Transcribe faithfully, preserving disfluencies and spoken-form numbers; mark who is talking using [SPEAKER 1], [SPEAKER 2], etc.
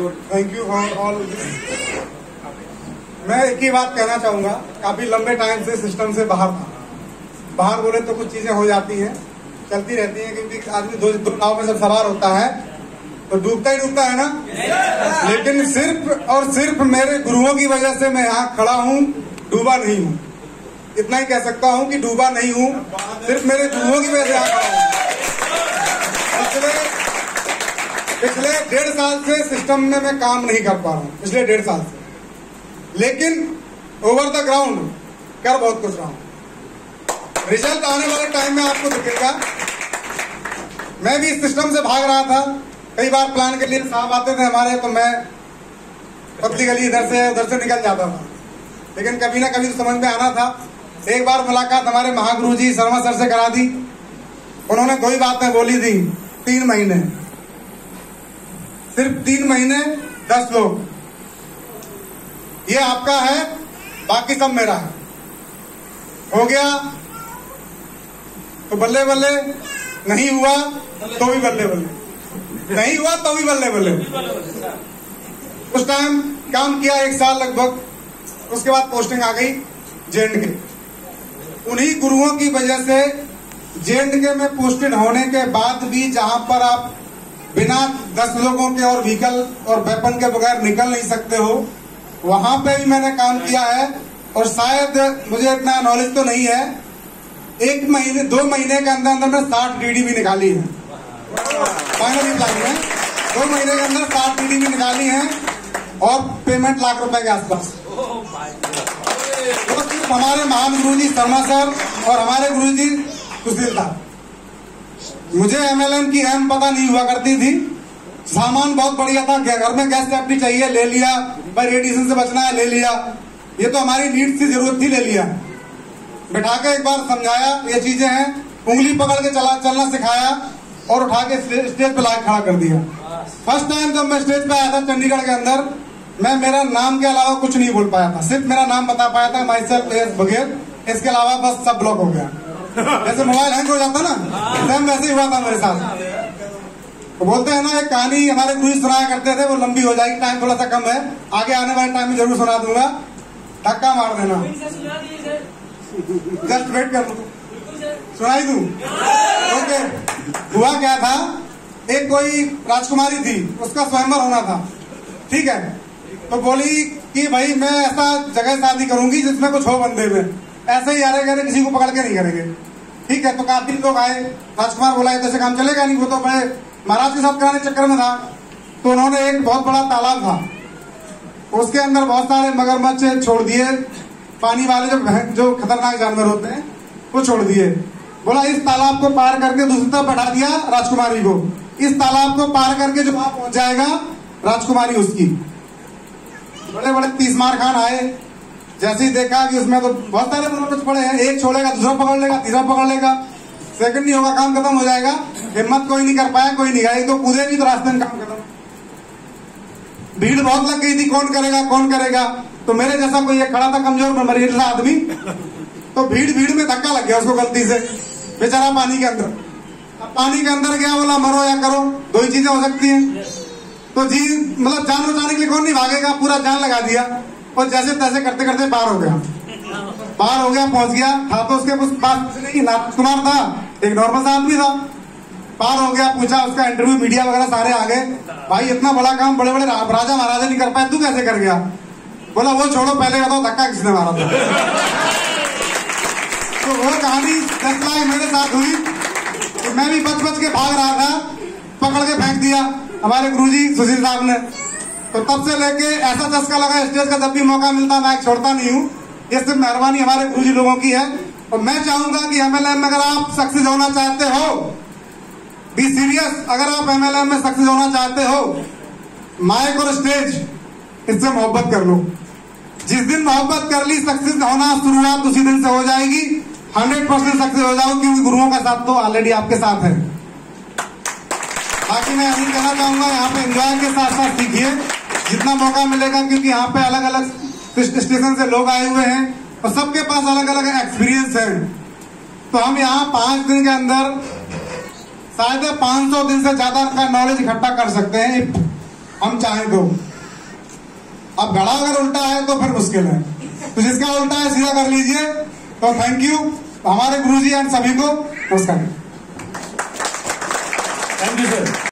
[SPEAKER 1] Thank you for all. मैं एक ही बात कहना चाहूंगा, काफी लंबे टाइम से सिस्टम से बाहर था। बाहर बोले तो कुछ चीजें हो जाती हैं, चलती रहती हैं, क्योंकि आदमी दो दो नाव में जब सवार होता है तो डूबता ही डूबता है ना। लेकिन सिर्फ और सिर्फ मेरे गुरुओं की वजह से मैं यहाँ खड़ा हूँ, डूबा नहीं हूँ। इतना ही कह सकता हूँ कि डूबा नहीं हूँ, सिर्फ मेरे गुरुओं की वजह से यहाँ खड़ा हूँ। पिछले पिछले डेढ़ साल से सिस्टम में मैं काम नहीं कर पा रहा हूँ, पिछले डेढ़ साल से। लेकिन ओवर द ग्राउंड कर बहुत कुछ रहा हूँ। रिजल्ट आने वाले टाइम में आपको दिखेगा। मैं भी इस सिस्टम से भाग रहा था। कई बार प्लान के लिए साहब आते थे हमारे, तो मैं पतली गली इधर से उधर से निकल जाता था। लेकिन कभी ना कभी तो समझ में आना था। एक बार मुलाकात हमारे महागुरु जी शर्मा सर से करा दी। उन्होंने दो ही बातें बोली थी, तीन महीने, सिर्फ तीन महीने दस लोग, ये आपका है, बाकी सब मेरा है। हो गया तो बल्ले बल्ले, नहीं हुआ तो भी बल्ले बल्ले, नहीं हुआ तो भी बल्ले बल्ले। उस टाइम काम किया एक साल लगभग, उसके बाद पोस्टिंग आ गई जे एंड के। उन्हीं गुरुओं की वजह से जे एंड के में पोस्टेड होने के बाद भी जहां पर आप बिना दस लोगों के और व्हीकल और वेपन के बगैर निकल नहीं सकते हो, वहां पे भी मैंने काम किया है। और शायद मुझे इतना नॉलेज तो नहीं है, एक महीने दो महीने के अंदर अंदर मैं साठ डीडी भी निकाली है। फाइनली प्लान में दो महीने के अंदर साठ डीडी भी निकाली है और पेमेंट लाख रुपए के आसपास। तो सिर्फ हमारे महान गुरु जी शर्मा सर और हमारे गुरु जी सुशील था। मुझे एमएलएम की अहम पता नहीं हुआ करती थी। सामान बहुत बढ़िया था, घर में गैस सेफ्टी चाहिए, ले लिया। भाई रेडिएशन से बचना है, ले लिया। ये तो हमारी नीड की जरूरत थी, ले लिया। बैठा के एक बार समझाया ये चीजें हैं, उंगली पकड़ के चला चलना सिखाया और उठा के स्टेज पे लाके खड़ा कर दिया। फर्स्ट टाइम जब मैं स्टेज पे आया था चंडीगढ़ के अंदर, मैं मेरा नाम के अलावा कुछ नहीं बोल पाया था। सिर्फ मेरा नाम बता पाया था, माई सेल्फ एस बघेल। इसके अलावा बस सब ब्लॉक हो गया। जैसे मोबाइल हैंग हो जाता ना, सेम वैसे ही हुआ था मेरे साथ। तो बोलते हैं ना, एक कहानी हमारे गुरु सुनाया करते थे, वो लंबी हो जाएगी, टाइम थोड़ा सा कम है, आगे आने वाले टाइम में जरूर सुना दूंगा। धक्का मार देना, जस्ट वेट कर लो, सुनाई दूं। ओके, हुआ क्या था, एक कोई राजकुमारी थी, उसका स्वयंवर होना था, ठीक है। तो बोली कि भाई मैं ऐसा जगह शादी करूंगी जिसमें कुछ हो बंदे में, ऐसे ही यारे गरे किसी को पकड़ के नहीं करेंगे, ठीक है। तो काफी लोग आए। राजकुमार बोला ऐसे काम चलेगा नहीं, वो तो मैं महाराज के साथ कराने चक्कर में था। तो उन्होंने एक बहुत बड़ा तालाब था, उसके अंदर बहुत सारे मगरमच्छ छोड़ दिए, पानी वाले जो जो खतरनाक जानवर होते हैं वो छोड़ दिए। बोला इस तालाब को पार करके दूसरी तरफ बैठा दिया राजकुमारी को। इस तालाब को पार करके जो वहां पहुंच जाएगा राजकुमारी उसकी। बड़े बड़े तीसमार खान आए, जैसे ही देखा कि उसमें तो बहुत सारे मगरमच्छ पड़े हैं, एक छोड़ेगा दूसरा पकड़ लेगा, तीसरा पकड़ लेगा, सेकंड नहीं होगा, काम खत्म हो जाएगा। हिम्मत कोई नहीं कर पाया, कोई नहीं गया, तो कूदे भी तो रास्ते में काम खत्म। भीड़ बहुत लग गई थी, कौन करेगा कौन करेगा। तो मेरे जैसा कोई एक खड़ा था कमजोर मरीज सा आदमी, तो भीड़ भीड़ में धक्का लग गया उसको गलती से, बेचारा पानी के अंदर। अब पानी के अंदर गया, बोला मरो या करो, दो ही चीजें हो सकती हैं। तो जी मतलब जान बचाने के लिए कौन नहीं भागेगा, पूरा जान लगा दिया और जैसे तैसे करते करते पार हो गया। पार हो गया, पहुंच गया। था तो उसके पास नहीं, राजकुमार था, एक नॉर्मल सा आदमी था। पार हो गया, पूछा, उसका इंटरव्यू, मीडिया वगैरह सारे आ गए। भाई इतना बड़ा काम बड़े बड़े राजा महाराजा नहीं कर पाए, तू कैसे कर गया? बोला वो छोड़ो, पहले बताओ धक्का किसने मारा था। तो वो कहानी दस लाख मेरे साथ हुई। तो मैं भी बच बच के भाग रहा था, पकड़ के फेंक दिया हमारे गुरुजी सुशील साहब ने। तो तब से लेके ऐसा चस्का लगा स्टेज का, जब भी मौका मिलता मैं छोड़ता नहीं हूँ। ये सिर्फ मेहरबानी हमारे गुरुजी लोगों की है। और मैं चाहूंगा कि एमएलएम में अगर आप सक्सेस होना चाहते हो, बी सीरियस, अगर आप एमएलएम में सक्सेस होना चाहते हो, माइक और स्टेज इससे मोहब्बत कर लो। जिस दिन मोहब्बत कर ली, सक्सेस होना शुरुआत उसी दिन से हो जाएगी। हंड्रेड परसेंट सक्सेस हो जाओ, क्योंकि गुरुओं का साथ तो ऑलरेडी आपके साथ है। बाकी मैं यही कहना चाहूंगा, यहाँ पे एंजॉय के साथ साथ सीखिए जितना मौका मिलेगा, क्योंकि यहाँ पे अलग अलग स्टेशन से लोग आए हुए हैं और सबके पास अलग अलग एक्सपीरियंस है। तो हम यहाँ पांच दिन के अंदर शायद पाँच सौ दिन से ज्यादा का नॉलेज इकट्ठा कर सकते हैं। हम चाहें तो। अब घड़ा अगर उल्टा है तो फिर मुश्किल है, तो जिसका उल्टा है सीधा कर लीजिए। तो थैंक यू हमारे गुरुजी एंड सभी को नमस्कार।
[SPEAKER 2] Thank you sir.